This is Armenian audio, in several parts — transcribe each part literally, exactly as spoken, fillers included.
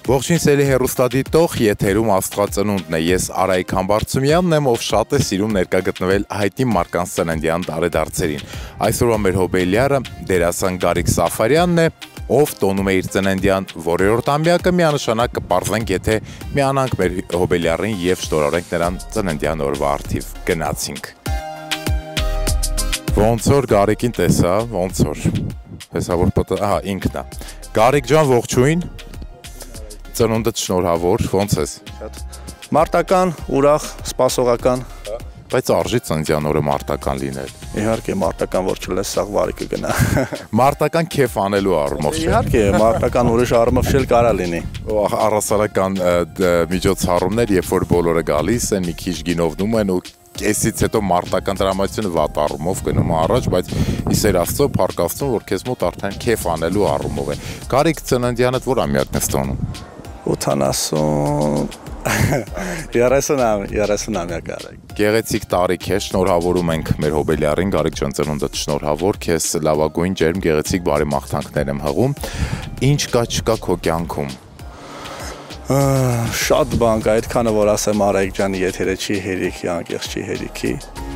Ողջույն սիրելի հեռուստադիտող, եթերում Աստղածնունդն է, ես Արայիկ Համբարձումյանն եմ, ով շատ է սիրում ներկա գտնվել հայտնի մարդկանց ծննդյան տարեդարձերին։ Այսօրվա մեր հոբելյարը դերասան Գարիկ Սաֆարյանն է, ով տոնում է իր ծննդյան որերորդ ամյակը, միանշանակ կպարզենք, եթե միանանք մեր հոբելյարին եւ շնորհավորենք նրան ծննդյան օրվա առթիվ։ Գնացինք։ Ոնց որ Գարիկին տեսա, ոնց որ։ Հեսա որ պատը, ահա ինքն է։ Գարիկ ջան, ողջույն։ Ծնունդդ շնորհավոր, ոնց ես։ Մարտական, ուրախ, սպասողական։ Բայց արժի ծննդյան օրը մարտական լինել։ Իհարկե, մարտական որ չլես, սաղ վարի կգնա։ Մարտական քեֆ անելու առումով չէ։ Իհարկե, մարտական ուրիշ առումով չէ կարա լինի։ Առասարական միջոցառումներ, երբ որ բոլորը գալիս են, մի քիչ գինովնում են ու կեսից հետո մարտական դրամատուրգիան վատ առումով գնում առաջ, բայց իսեր Աստծո փառք Աստծուն, որ քեզ մոտ արդեն քեֆ անելու առումով է։ Գարիկ ծննդյանդ որ ամյակն ես տոնում։ ութանասուն երեսուն ամյակ Արայիկ։ Գեղեցիկ տարիք է, շնորհավորում ենք մեր հոբելյարին, Գարիկ ջան, ծնունդդ շնորհավոր, քեզ լավագույն ջերմ գեղեցիկ բարի մաղթանքներ եմ հղում։ Ինչ կա չկա քո կյանքում։ Շատ բան կա, այդքանը որ ասեմ Արայիկ ջանի եթերը չի հերիքի, անկեղծ չի հերիքի։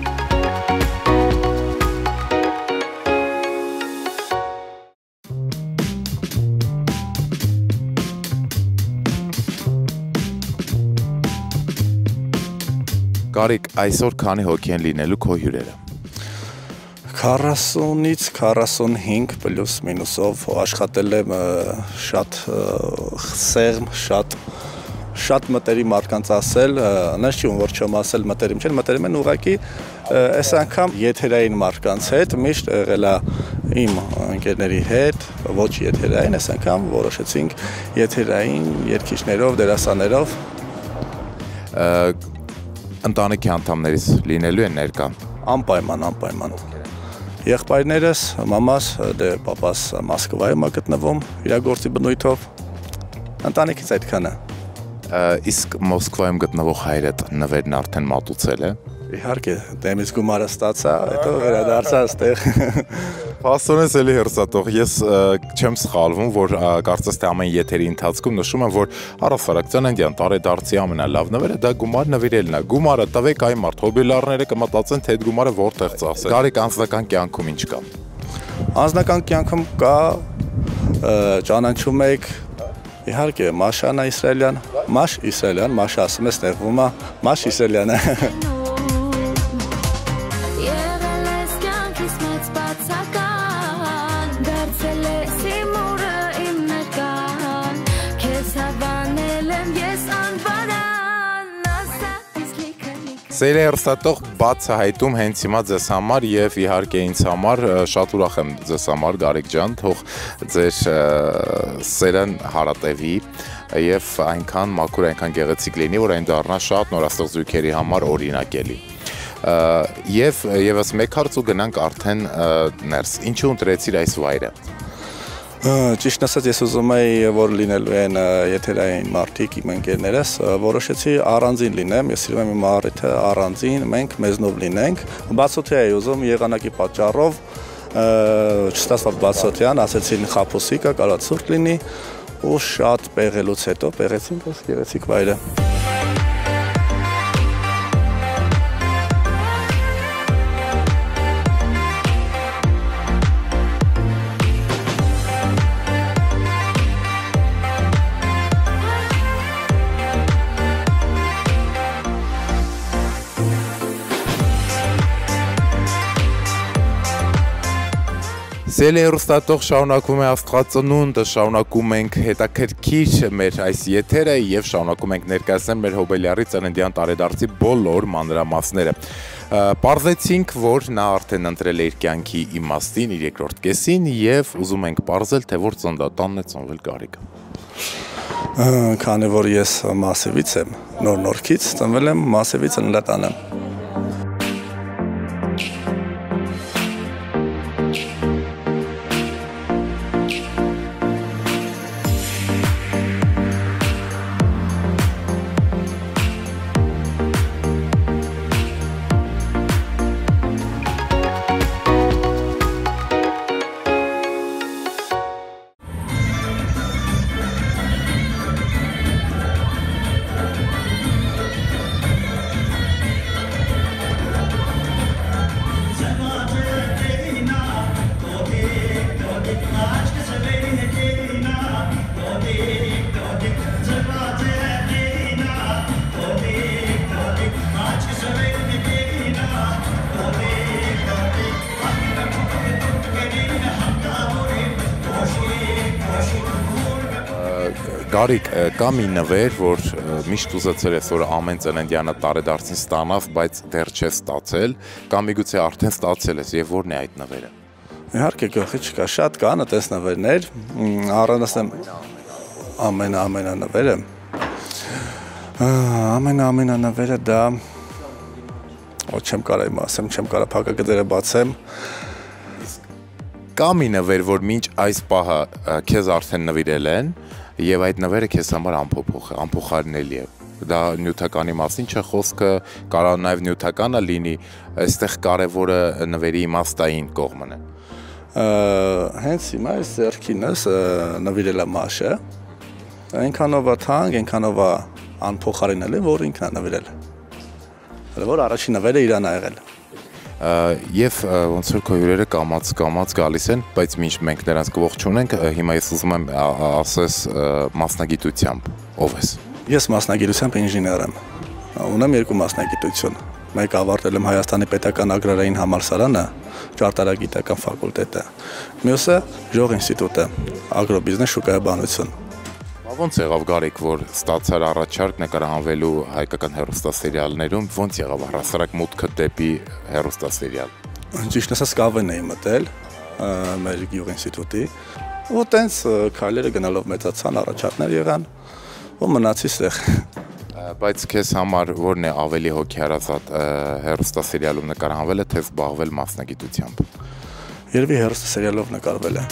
Գարիկ, այսօր քանի հոգի են լինելու քո հյուրերը։ քառասունից քառասունհինգ պլյուս մինուսով աշխատել եմ շատ սեղմ, շատ շատ մտերիմ մարդկանց ասել, նես չի որ չեմ ասել մտերիմ չեն, մտերիմ են ուղղակի այս անգամ եթերային մարդկանց հետ միշտ եղել է իմ ընկերների հետ, ոչ եթերային, այս անգամ որոշեցինք եթերային երգիչներով, դերասաններով։ Ընտանիքի անդամներից լինելու են ներկա։ Անպայման, անպայման։ Եղբայրներս, մամաս, դե պապաս Մոսկվայում է գտնվում, իր գործի բնույթով։ Ընտանիքից այդքանը։ Իսկ Մոսկվայում գտնվող հայրդ նվերն արդեն մատուցել է։ Իհարկե, դեմից գումարը ստացա, հետո վերադարձա այստեղ։ Փաստորեն էլի հրսատող, ես չեմ սխալվում, որ կարծես թե ամեն եթերի ընթացքում նշում եմ, որ առասարակ ծննդյան տարեդարձի ամենալավ նվերը դա գումար նվիրելն է։ Գումարը տվեք այն մարդ, հոբելյարները կմտածեն, թե այդ գումարը որտեղ ծախսել։ Գարիկ, անձնական կյանքում ինչ կա։ Անձնական կյանքում կա ճանաչում եք իհարկե Մաշանա Իսրայելյան, Մաշ Իսրայելյան, Մաշ ասում ես նեղվում է, Մաշ Իսրայելյանը։ Սիրելի հեռուստատող, բացահայտում հենց հիմա ձեզ համար եւ իհարկե ինձ համար շատ ուրախ եմ ձեզ համար Գարիկ ջան, թող ձեր սերն հարատևի եւ այնքան մաքուր, այնքան գեղեցիկ լինի, որ այն դառնա շատ նորաստեղծ զույգերի համար օրինակելի։ Եվ եւս մեկ հարց ու գնանք արդեն ներս։ Ինչու ընտրեցիր այս վայրը։ Ճիշտ ասած ես ուզում էի որ լինելու են եթերային մարդիկ իմ ընկերներս, որոշեցի առանձին լինեմ, ես սիրում եմ իմ առիթը առանձին, մենք մեզնով լինենք, բացօթյա էի ուզում եղանակի պատճառով, չստացավ բացօթյան, ասեցին խաբուսի կա, կարա ցուրտ լինի ու շատ պեղելուց հետո պեղեցինք այս գեղեցիկ վայրը։ Սիրելի հեռուստատող, շարունակում է Աստղածնունդը, շարունակում ենք հետաքրքիր մեր այս եթերը եւ շարունակում ենք ներկայացնել մեր հոբելյարի ծննդյան տարեդարձի բոլոր մանրամասները։ Պարզեցինք, որ նա արդեն ընտրել է իր կյանքի իմաստին, իր երկրորդ կեսին եւ ուզում ենք պարզել, թե որ ծննդատանն է ծնվել Գարիկը։ Քանի որ ես Մասևից եմ, նոր նորքից ծնվել եմ Մասևի ծննդատանը։ Գարիկ, կա մի նվեր, որ միշտ ուզեցել ես, որ ամեն ծննդյանը տարեդարձին ստանաս, բայց դեռ չես ստացել, կամ միգուցե արդեն ստացել ես, եւ որն է այդ նվերը։ Իհարկե գլխի չկա, շատ կան այդպես նվերներ, առանցնեմ ամեն ամենա նվերը։ Ամեն ամենա նվերը դա ոչ չեմ կարող իմ ասեմ, չեմ կարող փակագծերը բացեմ։ Կա մի նվեր, որ մինչ այս պահը քեզ արդեն նվիրել են, եւ այդ նվերը քեզ համար անփոփոխ է, անփոխարինելի է։ Դա նյութականի մասին չէ խոսքը, կարող նաեւ նյութականը լինի, այստեղ կարևորը նվերի իմաստային կողմն է։ Հենց հիմա այս ձեռքինս նվիրել է Մաշը, այնքանով է թանկ, այնքանով է անփոխարինելի, որ ինքն է նվիրել։ Որ առաջին նվերը իրան ա եղել։ Եվ ոնց որ քո հյուրերը կամաց կամաց գալիս են, բայց մինչ մենք նրանց կողջունենք, հիմա ես ուզում եմ ասես մասնագիտությամբ ով ես։ Ես մասնագիտությամբ ինժեներ եմ։ Ունեմ երկու մասնագիտություն։ Մեկ ավարտել եմ Հայաստանի պետական ագրարային համալսարանը, ճարտարագիտական ֆակուլտետը։ Մյուսը Ժող ինստիտուտը, ագրոբիզնես շուկայաբանություն։ Ոնց եղավ Գարիկ, որ ստացար առաջարկ նկարահանվելու հայկական հեռուստասերիալներում, ոնց եղավ առհասարակ մուտքը դեպի հեռուստասերիալ։ Ճիշտ ասած կավեն էի մտել մեր Գյուղ ինստիտուտի, ու տենց քայլերը գնալով մեծացան, առաջարկներ եղան, ու մնացի ստեղ։ Բայց քեզ համար որն է ավելի հոգեհարազատ հեռուստասերիալում նկարահանվելը, թե զբաղվել մասնագիտությամբ։ Երևի հեռուստասերիալով նկարվել է։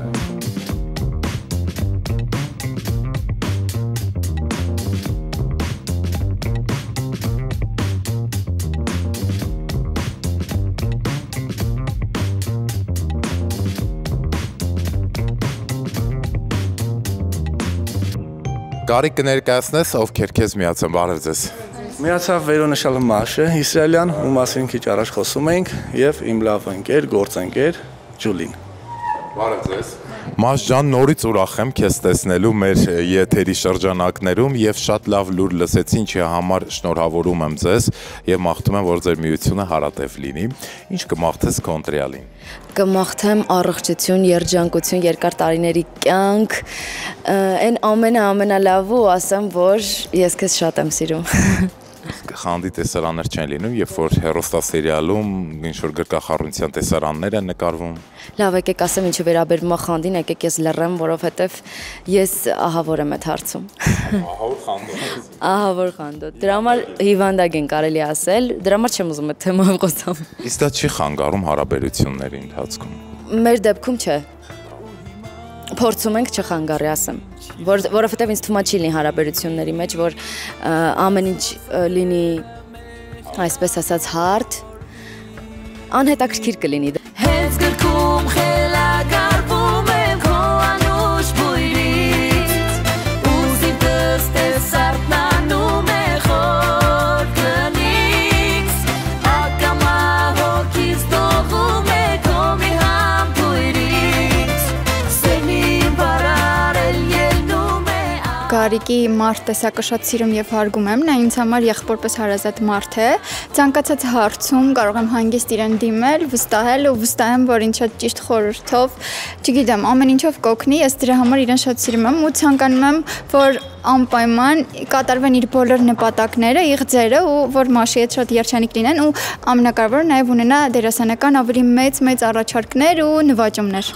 Գարիկ կներկայացնես, ովքեր քեզ միացան, բարև ձեզ։ Միացավ վերոնշյալ Մաշը, իսրայելյան, ում մասին քիչ առաջ խոսում էինք, եւ իմ լավ ընկեր, գործընկեր Ջուլին։ Բարև ձեզ։ Մաշ ջան, նորից ուրախ եմ քեզ տեսնելու մեր եթերի շրջանակներում եւ շատ լավ լուր լսեցի, ինչի համար շնորհավորում եմ ձեզ եւ մաղթում եմ, որ ձեր միությունը հարատև լինի։ Ինչ կմաղթես Կոնտրեալին։ Կմաղթեմ առողջություն, երջանկություն, երկար տարիների կյանք, այն ամենը ամենալավը ու ասեմ, որ ես քեզ շատ եմ սիրում։ Խանդի տեսարաններ չեն լինում, երբ որ հեռուստասերիալում ինչ-որ գրկախառնության տեսարաններ են նկարվում։ Լավ, եկեք ասեմ ինչու վերաբերվում է խանդին, եկեք ես լռեմ, որովհետև ես ահավոր եմ այդ հարցում։ Ահավոր խանդոտ։ Ահավոր խանդոտ։ Դրա համար հիվանդակ են կարելի ասել, դրա համար չեմ ուզում այդ թեմայով խոսամ։ Իսկ դա չի խանգարում հարաբերությունների ընթացքում։ Մեր դեպքում չէ։ Փորձում ենք չխանգարի ասեմ, որ որովհետև ինձ թվում է չի լինի հարաբերությունների մեջ, որ ամեն ինչ լինի այսպես ասած հարթ, անհետաքրքիր կլինի։ Հենց գրքում խելագարվում եմ քո անուշ բույրից, ուզիմ տստես արտնանում է խոր կնից, ակամա հոգից տողում է քո մի համ բույրից, սերնին բարարել ելնում է։ Գարիկի մարդ տեսակը շատ սիրում եւ հարգում եմ, նա ինձ համար եղբորպես հարազատ մարդ է։ Ցանկացած հարցում կարող եմ հանգիստ իրեն դիմել, վստահել ու վստահ եմ, որ ինձ շատ ճիշտ խորհրդով, չգիտեմ, ամեն ինչով կօգնի, ես դրա համար իրեն շատ սիրում եմ ու ցանկանում եմ, որ անպայման կատարվեն իր բոլոր նպատակները, իղձերը ու որ Մաշի հետ շատ երջանիկ լինեն ու ամենակարևորը նաեւ ունենա դերասանական ավելի մեծ մեծ առաջարկներ ու նվաճումներ։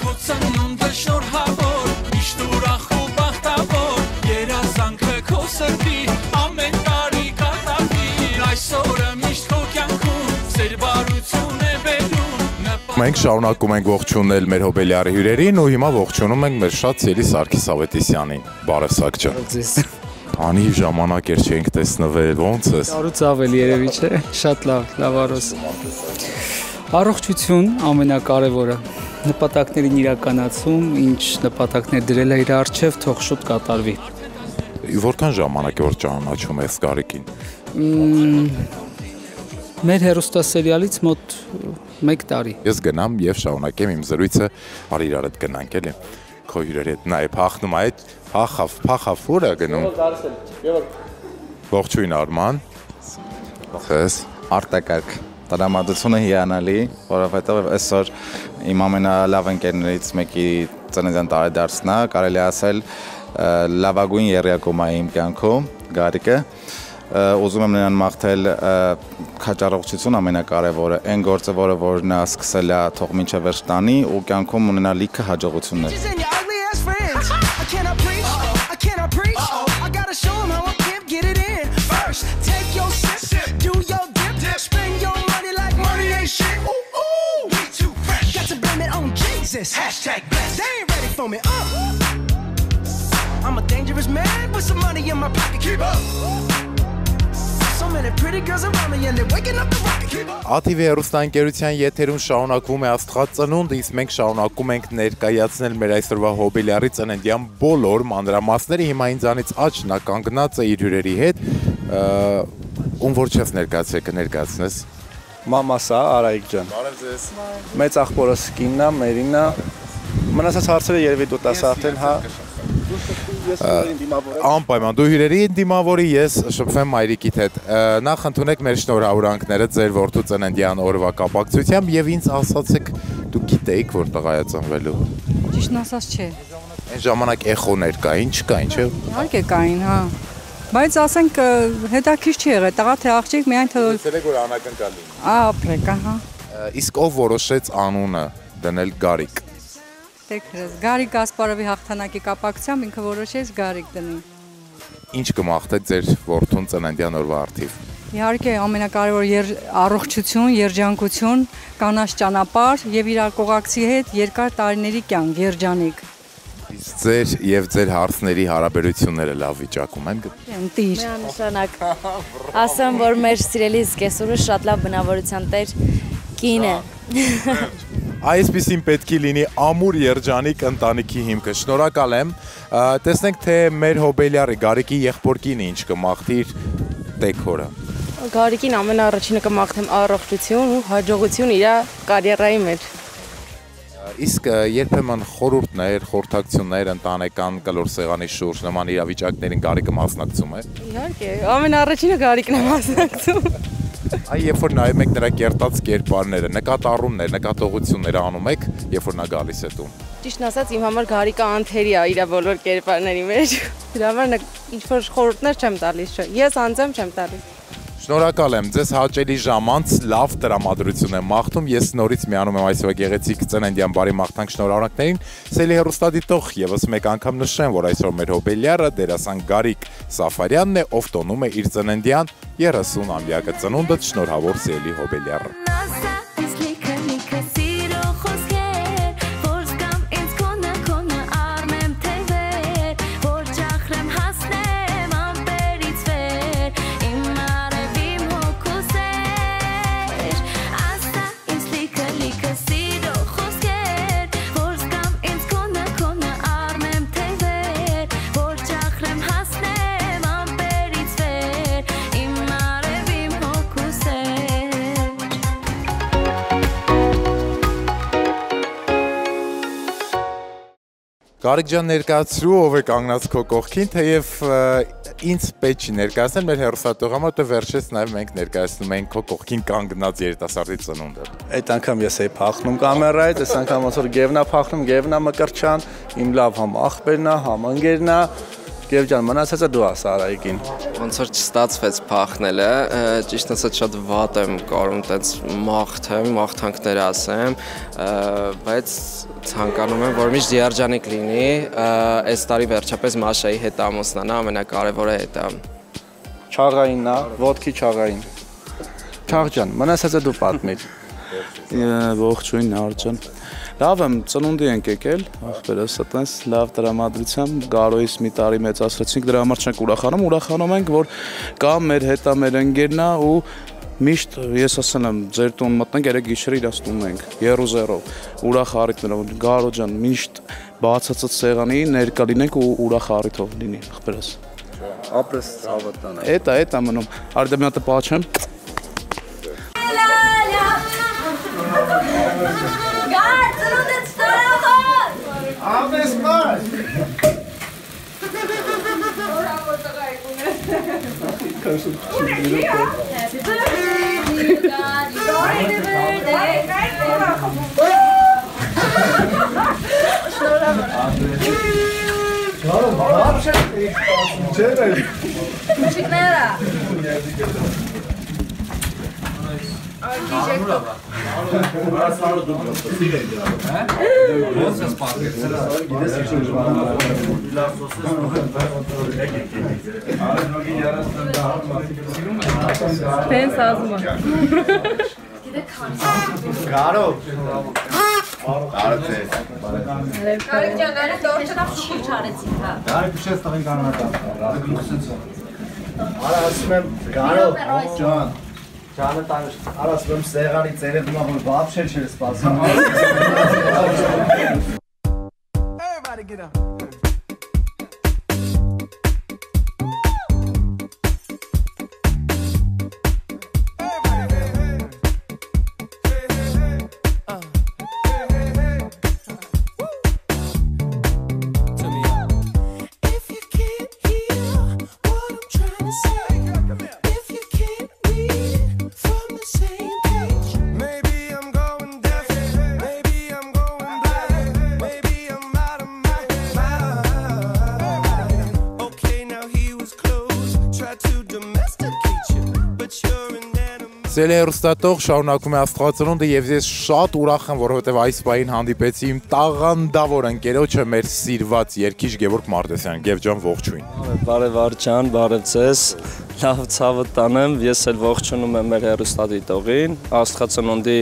Մենք շարունակում ենք ողջունել մեր հոբելյարի հյուրերին ու հիմա ողջունում ենք մեր շատ սիրելի Սարգիս Ավետիսյանին։ Բարև Սարգ ջան։ Ձեզ։ Քանի ժամանակ էր չենք տեսնվել, ո՞նց ես։ Տարուց ավելի երևի չէ, շատ լավ, լավ առոս։ Առողջություն ամենակարևորը։ Նպատակներին իրականացում, ինչ նպատակներ դրել է իր առջև, թող շուտ կատարվի։ Որքան ժամանակ է որ ճանաչում ես Գարիկին։ Մեր հեռուստասերիալից մոտ մեկ տարի։ Ես գնամ եւ շարունակեմ իմ զրույցը, արի իրար հետ գնանք էլի։ Քո հյուրերի հետ նայ փախնում այդ, փախավ, փախավ ուր է գնում։ Ողջույն Արման։ Ողես։ Արտակարգ տրամադրությունը հիանալի, որովհետեւ այսօր իմ ամենալավ ընկերներից մեկի ծննդյան տարեդարձն է, կարելի ասել լավագույն եռյակում է իմ կյանքում Գարիկը։ Ուզում եմ նրան մաղթել քաջառողջություն ամենակարևորը, այն գործը, որը որ նա սկսել է, թող մինչև վերջ տանի ու կյանքում ունենա լիքը հաջողություններ։ I'm a dangerous man with some money in my pocket. Keep up. So many pretty girls around me and they're waking up the rocket. Keep up. A T V հեռուստաընկերության եթերում շարունակվում է Աստղած ծնունդ, իսկ մենք շարունակում ենք ներկայացնել մեր այսօրվա հոբելյարի ծննդյան բոլոր մանրամասները։ Հիմա ինձանից աչքն է կանգնած է իր հյուրերի հետ։ Ում որ չես ներկայացրել, կներկայացնես։ Մամասա Արայիկ ջան։ Բարև ձեզ։ Մեծ աղբորս Կիննա, Մերինա։ Մնացած հարցերը երևի դու տաս արդեն, հա։ Անպայման, դու հյուրերի դիմավորի, ես շփվեմ մայրիկիդ հետ։ Նախ ընդունեք մեր շնորհավորանքները ձեր որդու ծննդյան օրվա կապակցությամբ եւ ինձ ասացեք, դու գիտեիք, որ տղա է ծնվելու։ Ճիշտն ասած չէ։ Այն ժամանակ էխոներ կային, չկային, չէ՞։ Իհարկե կային, հա։ Բայց ասենք հետաքրքիր չի եղել, տղա թե աղջիկ միայն թե Լսել եք որ անակնկալ լինի։ ապրեք, ահա։ Իսկ ով որոշեց անունը դնել Գարիկ։ Տեքրես, Գարիկ Գասպարովի հաղթանակի կապակցությամբ ինքը որոշեց Գարիկ դնի։ Ինչ կմաղթեք ձեր որդուն ծննդյան օրվա առթիվ։ Իհարկե ամենակարևոր առողջություն, երջանկություն, կանաչ ճանապարհ եւ իր կողակցի հետ երկար տարիների կյանք, երջանիկ։ Իսկ ձեր եւ ձեր հարցների հարաբերությունները լավ վիճակում են։ Տիր։ Միանշանակ։ Ասեմ, որ մեր սիրելի զգեսուրը շատ լավ բնավորության տեր կին է։ Այսպիսին պետք է լինի ամուր երջանիկ ընտանիքի հիմքը։ Շնորհակալ եմ։ Տեսնենք թե մեր հոբելյարի Գարիկի եղբոր կինը ինչ կմաղթի իր տեքորը։ Գարիկին ամենաառաջինը կմաղթեմ առողջություն ու հաջողություն իր կարիերայի մեջ։ Իսկ երբեմն խորհուրդներ, խորհրդակցություններ ընտանեկան կլոր սեղանի շուրջ նման իրավիճակներին Գարիկը մասնակցում է։ Իհարկե, ամենաառաջինը Գարիկն է մասնակցում։ Այ երբ որ նայում եք նրա կերտած կերպարները, նկատառումներ, նկատողությունները անում եք, երբ որ նա գալիս է տուն։ Ճիշտն ասած, իմ համար Գարիկը անթերի է իր բոլոր կերպարների մեջ։ Դրա համար ինչ-որ խորհուրդներ չեմ տալիս, չէ։ Ես անձամբ չեմ տալիս։ Շնորհակալ եմ, ձեզ հաճելի ժամանց լավ տրամադրություն եմ մաղթում, ես նորից միանում եմ այսօր գեղեցիկ ծննդյան բարի մաղթանք շնորհավորանքներին, սելի հեռուստադիտող եւս մեկ անգամ նշեմ, որ այսօր մեր հոբելյարը դերասան Գարիկ Սաֆարյանն է, ով տոնում է իր ծննդյան երեսուն-ամյակը ծնունդը, շնորհավոր սելի հոբելյարը։ Գարիկ ջան ներկայացրու, ով է կանգնած քո կողքին, թեև ինձ պետք չի ներկայացնել մեր հեռուստատողը, որտեղ վերջերս նաև մենք ներկայացնում ենք քո կողքին կանգնած երիտասարդի ծնունդը։ Այդ անգամ ես էի փախնում կամերայից, այս անգամ ոնց որ Գևնա փախնում, Գևնա Մկրտչյան, իմ լավ համ աղբերն է, համ ընկերն է։ Գև ջան, մնացածը դու ասա Արայիկին։ Ոնց որ չստացվեց փախնելը, ճիշտ ասած շատ վատ եմ կարում տենց մաղթեմ, մաղթանքներ ասեմ, բայց ցանկանում եմ, որ միշտ երջանիկ լինի, այս տարի վերջապես Մաշայի հետ ամուսնանա, ամենակարևորը դա է։ Չաղային նա, ոդքի չաղային։ Չաղ ջան, մնացածը դու պատմիր։ Ողջույն Նար ջան։ Լավ եմ, ծնունդի ենք եկել, ախպերս այտենց լավ տրամադրությամբ Գարոյից մի տարի մեծացրեցինք, դրա համար չենք ուրախանում, ուրախանում ենք, որ կա մեր հետ է մեր ընկերն է ու միշտ ես ասել եմ ձեր տուն մտնենք, երեք գիշերը իրաց տունն ենք, երու զերո, ուրախ առիթներով, Գարո ջան, միշտ բացածած սեղանի ներկա լինենք ու ուրախ առիթով լինի, ախպերս։ Ապրես ցավատան։ Էտա, էտա մնում, արդյոք մի հատ պահեմ։ Ապես մար։ Մուշիկները։ Տենց ասում եմ։ Կարո։ Կարո թե։ Կարիք ջան, արի դուրս չի չարեցին, հա։ Կարի քուշես տղեն կանանա։ Արա ասում եմ, կարո, ջան։ Ջանը տանիշ, արա ասում եմ սեղանի ծերեվում ա, որ բապշել չէր սպասում։ Everybody get up. Սելի հեռուստատող շարունակում է Աստղածնունդը եւ ես շատ ուրախ եմ, որովհետեւ այս պահին հանդիպեցի իմ տաղանդավոր ընկերոջը, մեր սիրված երգիչ Գևորգ Մարտիրոսյան։ Գև ջան, ողջույն։ Բարև Արջան, բարև ձեզ։ Լավ ցավը տանեմ, ես էլ ողջունում եմ մեր հեռուստադիտողին, Աստղածնունդի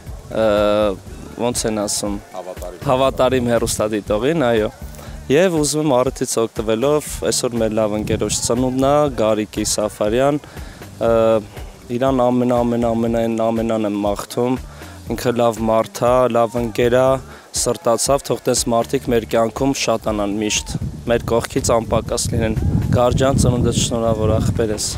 ոնց են ասում, հավատարիմ հեռուստադիտողին, այո։ Եվ ուզում եմ առիթից օգտվելով, այսօր մեր լավ ընկերոջ ծնունդն է, Գարիկի Սաֆարյան, իրան ամենա ամենա ամենային ամենան եմ մաղթում, ինքը լավ մարդ է, լավ ընկեր է, սրտացավ, թող տես մարդիկ մեր կյանքում շատանան միշտ, մեր կողքից անպակաս լինեն։ Գարջան, ծնունդդ շնորհավոր ախպեր ես։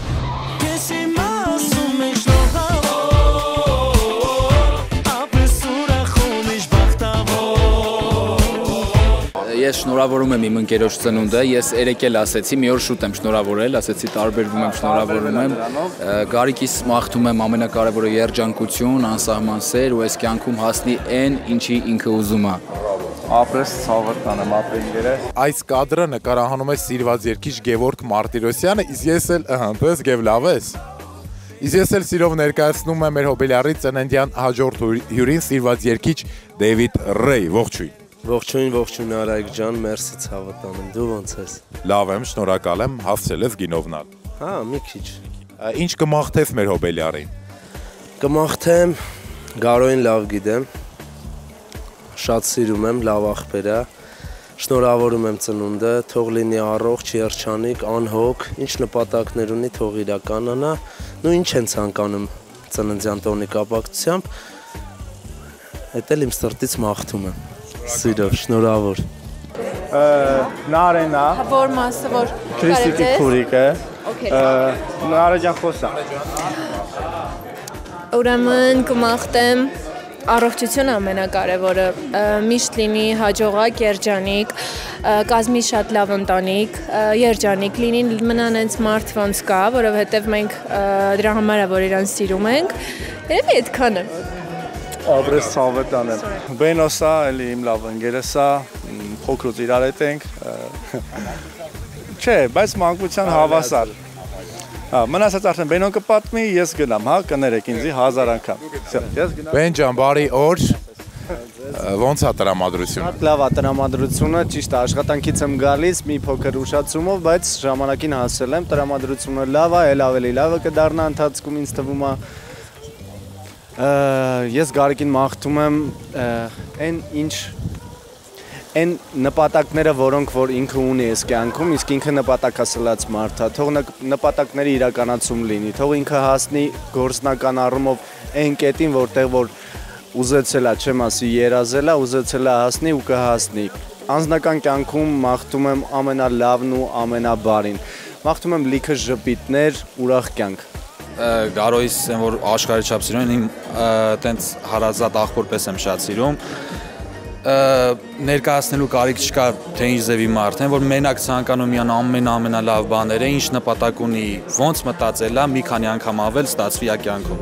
Ես շնորհավորում եմ իմ ընկերոջ ծնունդը, ես երեկ էլ ասեցի, մի օր շուտ եմ շնորհավորել, ասեցի տարբերվում եմ, շնորհավորում եմ, Գարիկիս մաղթում եմ ամենակարևորը երջանկություն, անսահման սեր ու այս կյանքում հասնի այն, ինչի ինքը ուզում է։ Ապրես ցավը տանեմ, ապրելիները։ Այս կադրը նկարահանում է սիրված երգիչ Գևորգ Մարտիրոսյանը, իսկ ես էլ, ըհը, դες Գև լավ ես։ Իսկ ես էլ սիրով ներկայացնում եմ մեր հոբելյարի ծննդյան հաջորդ հյուրին սիրված երգիչ Դեվիդ Ռեյ, ողջույն։ Ողջույն, ողջույն Արայք ջան, մերսի ցավը տանեմ, դու ոնց ես։ Լավ եմ, շնորհակալ եմ, հասցրել ես գինովնալ։ Հա, մի քիչ։ Ինչ կմաղթես մեր հոբելյարին։ Կմաղթեմ, Գարոյին լավ գիտեմ, շատ սիրում եմ, լավ ախպեր է, շնորհավորում եմ ծնունդը, թող լինի առողջ, երջանիկ, անհոգ, ինչ նպատակներ ունի, թող իրականանա, նու ինչ են ցանկանում ծննդյան տոնի կապակցությամբ, այդ էլ իմ սրտից մաղթում եմ։ Սիրով, շնորհավոր։ Նարենա։ Որ մասը, որ Քրիստիկի քուրիկը։ Նարե ջան խոսա։ Ուրեմն կմաղթեմ առողջությունը ամենակարևորը, միշտ լինի հաջողակ, երջանիկ, կազմի շատ լավ ընտանիք, երջանիկ լինի, մնան հենց մարդ ոնց կա, որովհետև մենք դրա համար է, որ իրան սիրում ենք, երևի այդքանը։ Ապրես ցավը տանեմ։ Բենոսա, էլի իմ լավ ընկերս է, փոքրուց իրար հետ ենք։ Չէ, բայց մանկության հավասար։ Հա, մնացած արդեն Բենոն կպատմի, ես գնամ, հա, կներեք ինձի հազար անգամ։ Ես գնամ։ Բեն ջան, բարի օր։ Ոնց է տրամադրությունը։ Շատ լավ է տրամադրությունը, ճիշտ է, աշխատանքից եմ գալիս մի փոքր ուշացումով, բայց ժամանակին հասել եմ, տրամադրությունը լավ է, ել ավելի լավը կդառնա ընթացքում ինձ թվում է։ Ես Գարիկին մաղթում եմ այն ինչ այն նպատակները, որոնք որ ինքը ունի այս կյանքում, իսկ ինքը նպատակասլաց մարդ է, թող նպատակների իրականացում լինի, թող ինքը հասնի գործնական առումով այն կետին, որտեղ որ ուզեցել է, չեմ ասի երազել է, ուզեցել է հասնի ու կհասնի։ Անձնական կյանքում մաղթում եմ ամենալավն ու ամենաբարին։ Մաղթում եմ լիքը ժպիտներ, ուրախ կյանք։ Գարոյիս եմ, որ աշխարհի չափ սիրում եմ, տենց հարազատ աղբոր պես եմ շատ սիրում։ Ներկայացնելու կարիք չկա, թե ինչ ձևի մարդ են, որ մենակ ցանկանում են ամենա-ամենալավ բաները, ինչ նպատակ ունի, ոնց մտածել է, մի քանի անգամ ավել ստացվի ա կյանքում։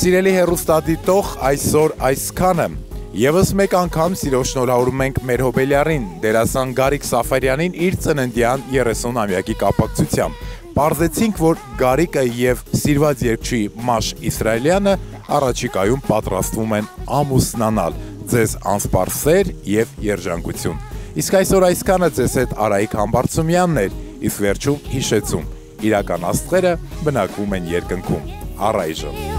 Սիրելի հեռուստադիտող, այսօր այսքանը։ Եվս մեկ անգամ սիրով շնորհավորում ենք մեր հոբելյարին, դերասան Գարիկ Սաֆարյանին իր ծննդյան երեսունամյակի կապակցությամբ։ Պարզեցինք, որ Գարիկը և սիրված երգչի Մաշ Իսրայելյանը առաջիկայում պատրաստվում են ամուսնանալ, ձեզ անսպար սեր և երջանկություն։ Իսկ այսօր այսքանը ձեզ հետ Արայիկ Համբարձումյանն էր, իսկ վերջում հիշեցում, իրական աստղերը բնակվում են երկնքում, առայժմ։